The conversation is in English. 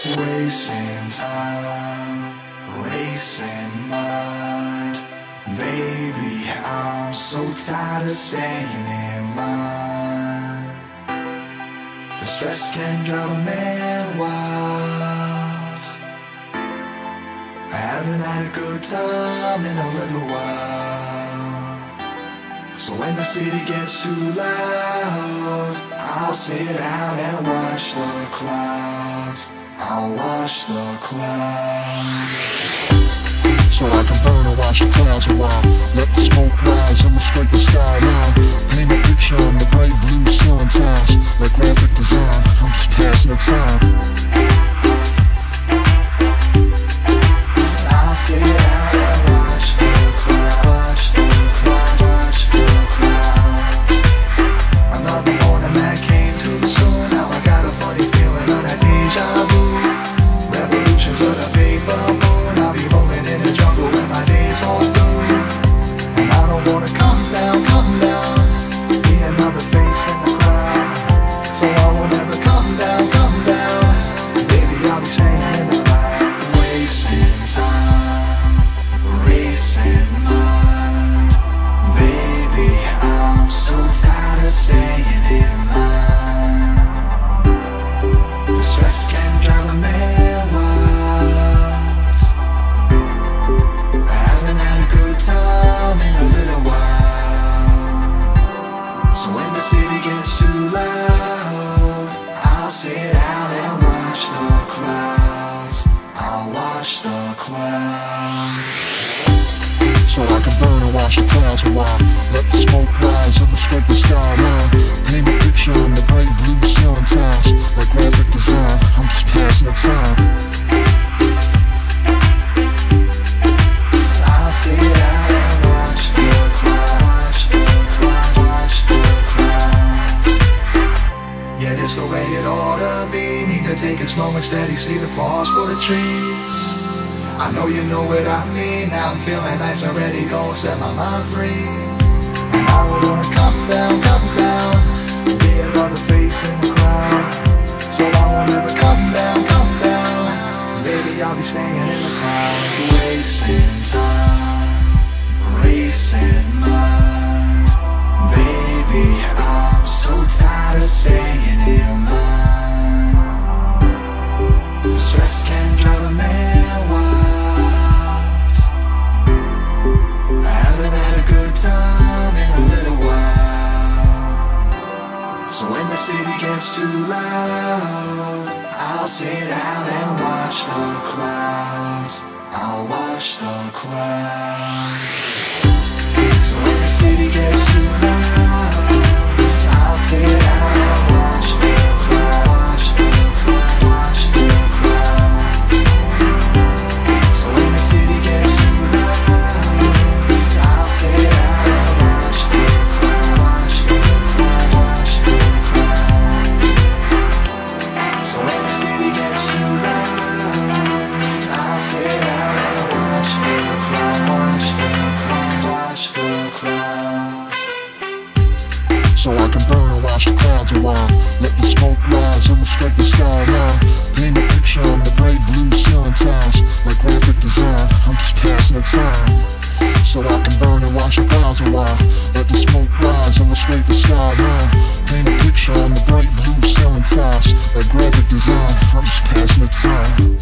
Wasting time, racing mind. Baby, I'm so tired of staying in line. The stress can drive a man wild. I haven't had a good time in a little while. So when the city gets too loud, I'll sit out and watch the clouds. I'll watch the clouds. So I can burn and watch the clouds a while. Let the smoke rise, illustrate the skyline. Paint a picture on the bright blue ceiling tiles. Like graphic design, I'm just passing the time. I'll sit out and watch the clouds. Watch the clouds, watch the clouds. Another morning that came too soon. Now I got a funny feeling of that deja vu. Revolutions of the paper moon. I'll be rolling in the jungle when my days all through. And I don't wanna come down, be another face in the crowd. So I won't ever come down. Baby, I'll be staying in the clouds. Wasting time, racing mind. Baby, I'm so tired of staying in line. The stress can drive a man wild. I haven't had a good time in a little while. So when the city gets too loud, I'll sit out and watch the clouds. I'll watch the clouds. So I can burn and watch the clouds a while. Let the smoke rise, illustrate the skyline. Paint a picture on the bright blue ceiling tiles. Like graphic design, I'm just passing the time. I'll sit out and watch the clouds. Watch the clouds, watch the clouds. Yeah, this the way it ought to be. Need to take it slow and steady, see the forest for the trees. I know you know what I mean. Now I'm feeling nice and ready, gon' set my mind free. And I don't wanna come down, be another face in the crowd. So I won't ever come down. Baby, I'll be staying in the clouds. Wasting time, racing mind. Baby, I'm so tired of staying in line. The stress can drive a man wild. I haven't had a good time in a little while. So when the city gets too loud, I'll sit out and watch the clouds. I'll watch the clouds. So when the city gets too loud, I'll sit out and watch the clouds. Watch the clouds, watch the clouds. So when the city gets too loud, I'll sit out and watch the clouds. Watch the clouds, watch the clouds. So when the city gets too loud, I'll sit out and watch the clouds. Watch the clouds, watch the clouds. So I can burn and watch the clouds a while. Let the smoke rise, illustrate the skyline. Paint a picture on the bright blue ceiling tiles. Like graphic design, I'm just passing the time. So I can burn and watch the clouds a while. Let the smoke rise, illustrate the skyline. Paint a picture on the bright blue ceiling tiles. Like graphic design, I'm just passing the time.